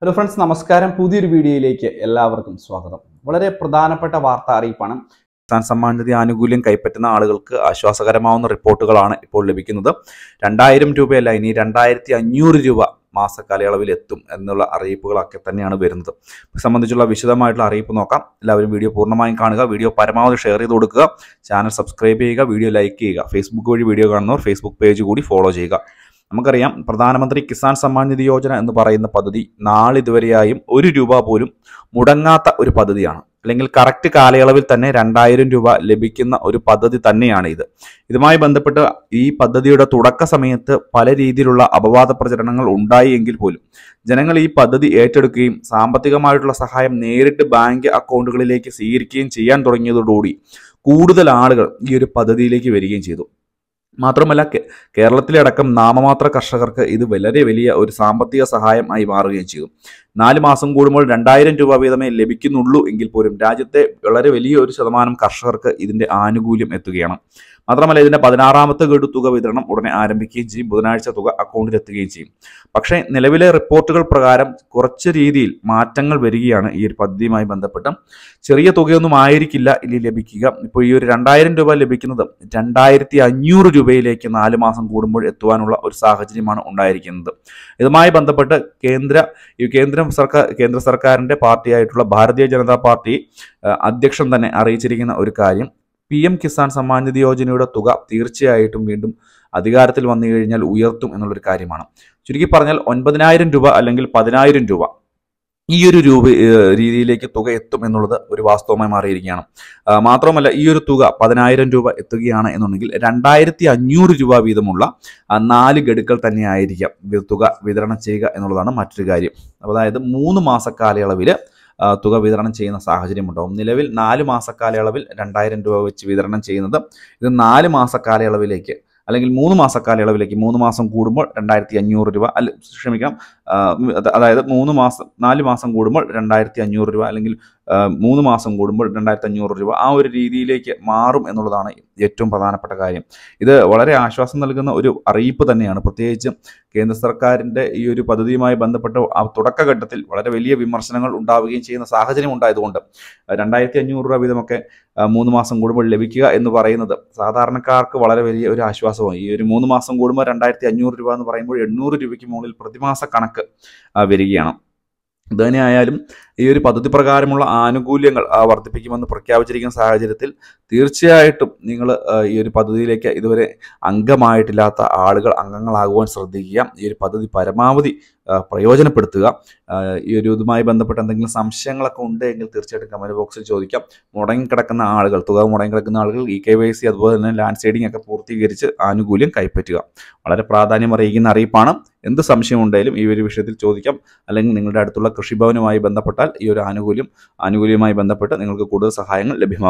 Hello friends, നമസ്കാരം. പുതിയൊരു വീഡിയോയിലേക്ക് എല്ലാവർക്കും സ്വാഗതം. വളരെ പ്രധാനപ്പെട്ട വാർത്താ അറിയിപ്പാണ്. കിസാൻ സമ്മാൻ നിധി ആനുകൂല്യം കൈപ്പറ്റുന്ന ആളുകൾക്ക് ആശ്വാസകരമാവുന്ന റിപ്പോർട്ടുകളാണ് ഇപ്പോൾ ലഭിക്കുന്നത്. 2000 രൂപയല്ല, ഇനി 2500 രൂപ മാസക്കാലയളവിൽ എത്തും എന്നുള്ള അറിയിപ്പുകളൊക്കെ തന്നെയാണ് വരുന്നത്. ഇത് സംബന്ധിച്ചുള്ള വിശദമായിട്ടുള്ള അറിയിപ്പ് നോക്കാം. എല്ലാവരും വീഡിയോ പൂർണ്ണമായും കാണുക, വീഡിയോ പരമാവധി ഷെയർ ചെയ്ത് കൊടുക്കുക, ചാനൽ സബ്സ്ക്രൈബ് ചെയ്യുക, വീഡിയോ ലൈക്ക് ചെയ്യുക. ഫേസ്ബുക്ക് വഴി വീഡിയോ കാണുന്നവർ ഫേസ്ബുക്ക് പേജ് കൂടി ഫോളോ ചെയ്യുക. നമുക്കറിയാം, പ്രധാനമന്ത്രി കിസാൻ സമ്മാൻ നിധി യോജന എന്ന് പറയുന്ന പദ്ധതി നാളിതുവരെയായും 1 രൂപ പോലും മുടങ്ങാത്ത ഒരു പദ്ധതിയാണ്. അല്ലെങ്കിൽ കറക്റ്റ് കാലയളവിൽ തന്നെ 2000 രൂപ ലഭിക്കുന്ന ഒരു പദ്ധതി തന്നെയാണ് ഇത്. ഇതുമായി ബന്ധപ്പെട്ട് ഈ പദ്ധതിയുടെ തുടക്ക സമയത്ത് പല രീതിയിലുള്ള അപവാദ പ്രചരണങ്ങൾ ഉണ്ടായി എങ്കിൽ പോലും ജനങ്ങൾ ഈ പദ്ധതി ഏറ്റെടുക്കുകയും സാമ്പത്തികമായിട്ടുള്ള സഹായം നേരിട്ട് ബാങ്ക് അക്കൗണ്ടുകളിലേക്ക് സ്വീകരിക്കുകയും ചെയ്യാൻ തുടങ്ങിയതോടുകൂടി കൂടുതൽ ആളുകൾ ഈ ഒരു പദ്ധതിയിലേക്ക് വരികയും ചെയ്തു. മാത്രമല്ല, കേരളത്തിലെ അടക്കം നാമമാത്ര കർഷകർക്ക് ഇത് വളരെ വലിയ ഒരു സാമ്പത്തിക സഹായം ആയി മാറുകയും ചെയ്തു. 4 മാസം കൂടുമ്പോൾ 2000 രൂപ വീതമേ ലഭിക്കുന്നുള്ളൂ എങ്കിൽ പോലും രാജ്യത്തെ വളരെ വലിയ ഒരു ശതമാനം കർഷകർക്ക് ഇതിന്റെ ആനുകൂല്യം എത്തുകയാണ്. മാത്രമല്ല, ഇതിന്റെ 16ാമത്തെ ഗഡു തുക വിതരണം ഉടനെ ആരംഭിക്കുകയും ചെയ്യും. ബുധനാഴ്ച തുക അക്കൗണ്ടിൽ എത്തുകയും ചെയ്യും. പക്ഷേ നിലവിലെ റിപ്പോർട്ടുകൾ പ്രകാരം കുറച്ച് രീതിയിൽ മാറ്റങ്ങൾ വരികയാണ് ഈ ഒരു പദ്ധതിയുമായി ബന്ധപ്പെട്ട്. ചെറിയ തുകയൊന്നും ആയിരിക്കില്ല ഇനി ലഭിക്കുക. ഇപ്പോൾ ഈ ഒരു 2000 രൂപ ലഭിക്കുന്നത് 2500 രൂപയിലേക്ക് 4 മാസം കൂടുമ്പോൾ എത്തുവാനുള്ള ഒരു സാഹചര്യമാണ് ഉണ്ടായിരിക്കുന്നത്. ഇതുമായി ബന്ധപ്പെട്ട് കേന്ദ്ര സർക്കാരിന്റെ പാർട്ടിയായിട്ടുള്ള ഭാരതീയ ജനതാ പാർട്ടി അധ്യക്ഷൻ തന്നെ അറിയിച്ചിരിക്കുന്ന ഒരു കാര്യം, PM കിസാൻ സമ്മാൻ നിധി യോജനയുടെ തുക തീർച്ചയായിട്ടും വീണ്ടും അധികാരത്തിൽ വന്നു കഴിഞ്ഞാൽ ഉയർത്തും എന്നുള്ളൊരു കാര്യമാണ്. ചുരുക്കി പറഞ്ഞാൽ 9000 രൂപ അല്ലെങ്കിൽ 10000 രൂപ ഈ ഒരു രീതിയിലേക്ക് തുക എത്തും എന്നുള്ളത് ഒരു വാസ്തവമായി മാറിയിരിക്കുകയാണ്. മാത്രമല്ല, ഈ ഒരു തുക 10000 രൂപ എത്തുകയാണ് എന്നുണ്ടെങ്കിൽ 2500 രൂപ വീതമുള്ള 4 ഗഡുക്കൾ തന്നെയായിരിക്കാം തുക വിതരണം ചെയ്യുക എന്നുള്ളതാണ് മറ്റൊരു കാര്യം. അതായത് 3 മാസ കാലയളവിൽ തുക വിതരണം ചെയ്യുന്ന സാഹചര്യം ഉണ്ടാവും. നിലവിൽ 4 മാസ കാലയളവിൽ 2000 രൂപ വെച്ച് വിതരണം ചെയ്യുന്നത് ഇത് 4 മാസ കാലയളവിലേക്ക് അല്ലെങ്കിൽ 3 മാസ കാലയളവിലേക്ക് 3 മാസം കൂടുമ്പോൾ 2500 രൂപ അതായത് 4 മാസം കൂടുമ്പോൾ 2500 രൂപ അല്ലെങ്കിൽ 3 മാസം കൂടുമ്പോൾ 2500 രൂപ ആ ഒരു രീതിയിലേക്ക് മാറും എന്നുള്ളതാണ് ഏറ്റവും പ്രധാനപ്പെട്ട കാര്യം. ഇത് വളരെ ആശ്വാസം നൽകുന്ന ഒരു അറിയിപ്പ് തന്നെയാണ്. പ്രത്യേകിച്ച് കേന്ദ്ര സർക്കാരിൻ്റെ ഈ ഒരു പദ്ധതിയുമായി ബന്ധപ്പെട്ട് ആ തുടക്കഘട്ടത്തിൽ വളരെ വലിയ വിമർശനങ്ങൾ ഉണ്ടാവുകയും ചെയ്യുന്ന സാഹചര്യം ഉണ്ടായതുകൊണ്ട് 2500 രൂപ വീതമൊക്കെ 3 മാസം കൂടുമ്പോൾ ലഭിക്കുക എന്ന് പറയുന്നത് സാധാരണക്കാർക്ക് വളരെ വലിയ ഒരു ആശ്വാസമാണ്. ഈ ഒരു 3 മാസം കൂടുമ്പോൾ 2500 രൂപ എന്ന് പറയുമ്പോൾ 800 രൂപയ്ക്ക് മുകളിൽ പ്രതിമാസ കണക്ക് വരികയാണ്. ഇതുതന്നെയായാലും ഈ ഒരു പദ്ധതി പ്രകാരമുള്ള ആനുകൂല്യങ്ങൾ വർദ്ധിപ്പിക്കുമെന്ന് പ്രഖ്യാപിച്ചിരിക്കുന്ന സാഹചര്യത്തിൽ തീർച്ചയായിട്ടും നിങ്ങൾ ഈ ഒരു പദ്ധതിയിലേക്ക് ഇതുവരെ അംഗമായിട്ടില്ലാത്ത ആളുകൾ അംഗങ്ങളാകുവാൻ ശ്രദ്ധിക്കുക. ഈ ഒരു പദ്ധതി പരമാവധി പ്രയോജനപ്പെടുത്തുക. ഈ ഒരു ഇതുമായി ബന്ധപ്പെട്ട് എന്തെങ്കിലും സംശയങ്ങളൊക്കെ ഉണ്ടെങ്കിൽ തീർച്ചയായിട്ടും കമന്റ് ബോക്സിൽ ചോദിക്കാം. തുക മുടങ്ങിക്കിടക്കുന്ന ആളുകൾ EKYC അതുപോലെ തന്നെ ലാൻഡ് സീഡിംഗ് ഒക്കെ പൂർത്തീകരിച്ച് ആനുകൂല്യം കൈപ്പറ്റുക. വളരെ പ്രാധാന്യം അറിയിക്കുന്ന അറിയിപ്പാണ്. എന്ത് സംശയമുണ്ടെങ്കിലും ഈ ഒരു വിഷയത്തിൽ ചോദിക്കാം. അല്ലെങ്കിൽ നിങ്ങളുടെ അടുത്തുള്ള കൃഷിഭവനുമായി ബന്ധപ്പെട്ടാൽ ഈ ഒരു ആനുകൂല്യവുമായി ബന്ധപ്പെട്ട് നിങ്ങൾക്ക് കൂടുതൽ സഹായങ്ങൾ ലഭ്യമാകും.